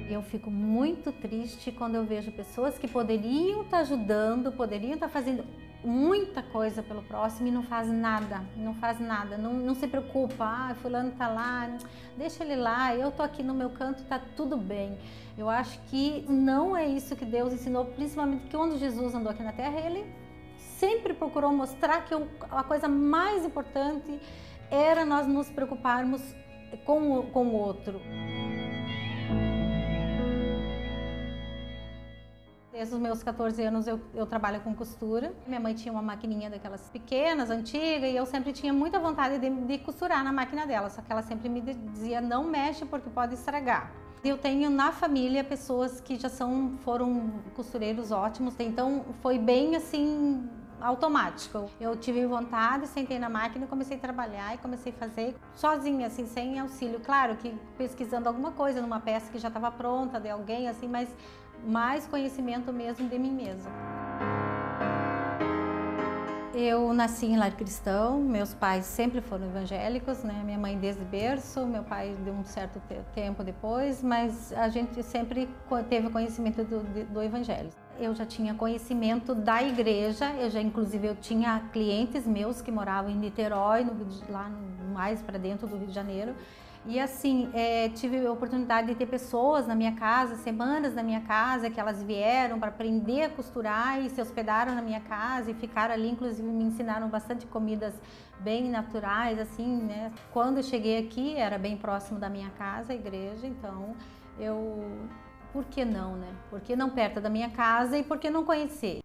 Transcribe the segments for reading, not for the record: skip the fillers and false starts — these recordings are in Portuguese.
Eu fico muito triste quando eu vejo pessoas que poderiam estar ajudando, poderiam estar fazendo muita coisa pelo próximo e não faz nada, não se preocupa, fulano tá lá, deixa ele lá, eu tô aqui no meu canto, tá tudo bem. Eu acho que não é isso que Deus ensinou, principalmente que quando Jesus andou aqui na Terra, ele sempre procurou mostrar que a coisa mais importante era nós nos preocuparmos com o outro. Desde os meus 14 anos eu trabalho com costura. Minha mãe tinha uma maquininha daquelas pequenas, antiga, e eu sempre tinha muita vontade de costurar na máquina dela, só que ela sempre me dizia, não mexe porque pode estragar. Eu tenho na família pessoas que já foram costureiros ótimos, então foi bem assim, automático. Eu tive vontade, sentei na máquina, comecei a trabalhar e comecei a fazer sozinha, assim, sem auxílio. Claro que pesquisando alguma coisa numa peça que já estava pronta de alguém, assim, mas mais conhecimento mesmo de mim mesma. Eu nasci em lar cristão, meus pais sempre foram evangélicos, né? Minha mãe desde berço, meu pai de um certo tempo depois, mas a gente sempre teve conhecimento do evangelho. Eu já tinha conhecimento da igreja, inclusive eu tinha clientes meus que moravam em Niterói, lá mais para dentro do Rio de Janeiro. E assim, tive a oportunidade de ter pessoas na minha casa, semanas na minha casa, que elas vieram para aprender a costurar e se hospedaram na minha casa e ficaram ali, inclusive me ensinaram bastante comidas bem naturais, assim, né? Quando eu cheguei aqui, era bem próximo da minha casa, a igreja, então por que não, né? Por que não perto da minha casa e por que não conhecer?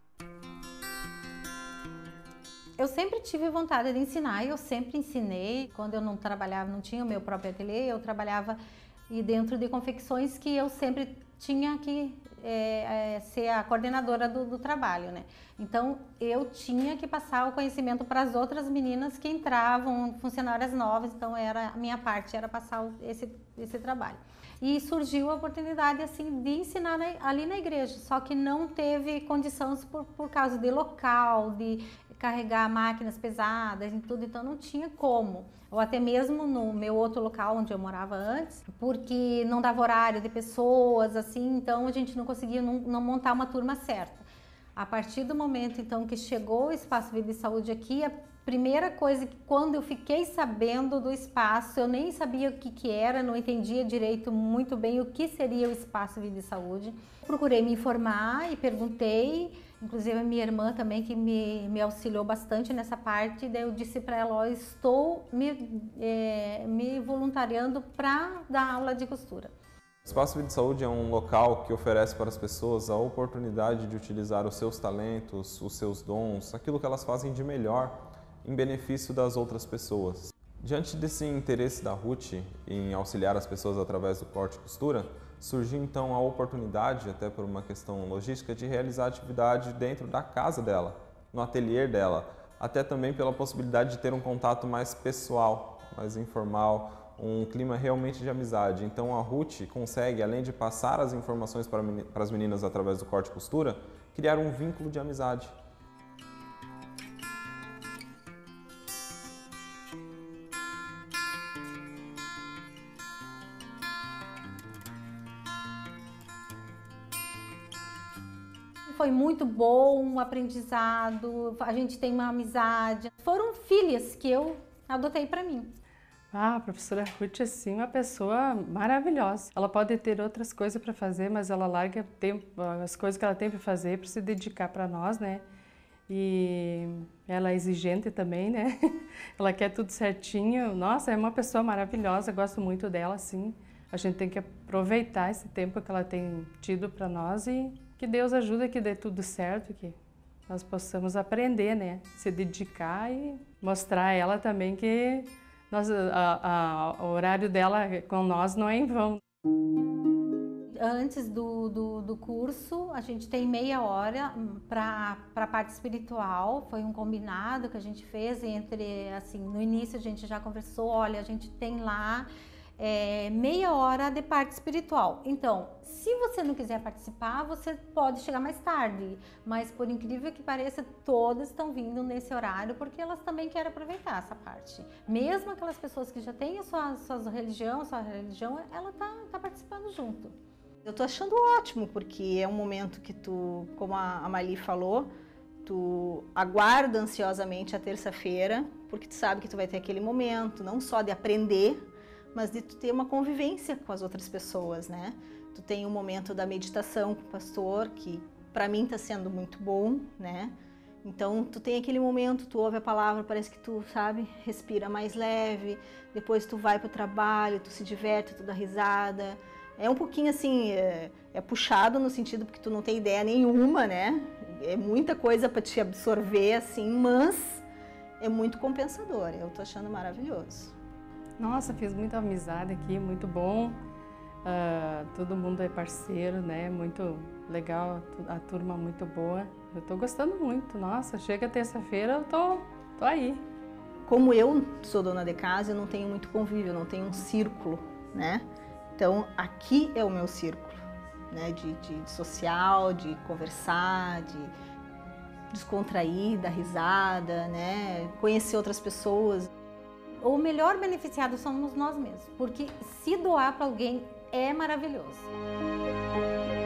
Eu sempre tive vontade de ensinar, eu sempre ensinei. Quando eu não trabalhava, não tinha o meu próprio ateliê, eu trabalhava dentro de confecções que eu sempre tinha que ser a coordenadora do trabalho, né? Então, eu tinha que passar o conhecimento para as outras meninas que entravam, funcionárias novas, então a minha parte era passar esse trabalho. E surgiu a oportunidade assim de ensinar ali na igreja, só que não teve condições por causa de local, de carregar máquinas pesadas e tudo, então não tinha como. Ou até mesmo no meu outro local onde eu morava antes, porque não dava horário de pessoas, assim, então a gente não conseguia não montar uma turma certa. A partir do momento então que chegou o Espaço Vida e Saúde aqui, a primeira coisa que quando eu fiquei sabendo do espaço, eu nem sabia o que era, não entendia direito muito bem o que seria o Espaço Vida e Saúde. Procurei me informar e perguntei, inclusive a minha irmã também que me auxiliou bastante nessa parte, daí eu disse para ela, ó, estou me voluntariando para dar aula de costura. O Espaço Vida e Saúde é um local que oferece para as pessoas a oportunidade de utilizar os seus talentos, os seus dons, aquilo que elas fazem de melhor em benefício das outras pessoas. Diante desse interesse da Ruth em auxiliar as pessoas através do corte e costura, surgiu então a oportunidade, até por uma questão logística, de realizar a atividade dentro da casa dela, no ateliê dela, até também pela possibilidade de ter um contato mais pessoal, mais informal, um clima realmente de amizade. Então a Ruth consegue, além de passar as informações para as meninas através do corte e costura, criar um vínculo de amizade. Foi muito bom o aprendizado, a gente tem uma amizade. Foram filhas que eu adotei para mim. A professora Ruth é sim uma pessoa maravilhosa. Ela pode ter outras coisas para fazer, mas ela larga as coisas que ela tem para fazer para se dedicar para nós, né? E ela é exigente também, né? Ela quer tudo certinho. Nossa, é uma pessoa maravilhosa, gosto muito dela, sim. A gente tem que aproveitar esse tempo que ela tem tido para nós e que Deus ajude que dê tudo certo, que nós possamos aprender, né? Se dedicar e mostrar a ela também que o horário dela com nós não é em vão. Antes do curso, a gente tem meia hora para a parte espiritual. Foi um combinado que a gente fez entre, assim, no início a gente já conversou, olha, a gente tem lá meia hora de parte espiritual. Então, se você não quiser participar, você pode chegar mais tarde, mas por incrível que pareça, todas estão vindo nesse horário porque elas também querem aproveitar essa parte. Mesmo aquelas pessoas que já têm a sua religião, ela tá participando junto. Eu tô achando ótimo, porque é um momento que tu, como a Marli falou, tu aguarda ansiosamente a terça-feira, porque tu sabe que tu vai ter aquele momento, não só de aprender, mas de tu ter uma convivência com as outras pessoas, né? Tu tem um momento da meditação com o pastor, que para mim tá sendo muito bom, né? Então, tu tem aquele momento, tu ouve a palavra, parece que tu, sabe, respira mais leve, depois tu vai pro trabalho, tu se diverte, tu dá risada. É um pouquinho assim, é puxado no sentido porque tu não tem ideia nenhuma, né? É muita coisa para te absorver, assim, mas é muito compensador. Eu tô achando maravilhoso. Nossa, fiz muita amizade aqui, muito bom. Todo mundo é parceiro, né? Muito legal, a turma muito boa. Eu tô gostando muito. Nossa, chega terça-feira, eu tô aí. Como eu sou dona de casa, eu não tenho muito convívio, eu não tenho um círculo, né? Então, aqui é o meu círculo, né? De social, de conversar, de descontrair, dar risada, né? Conhecer outras pessoas. O melhor beneficiado somos nós mesmos, porque se doar para alguém é maravilhoso.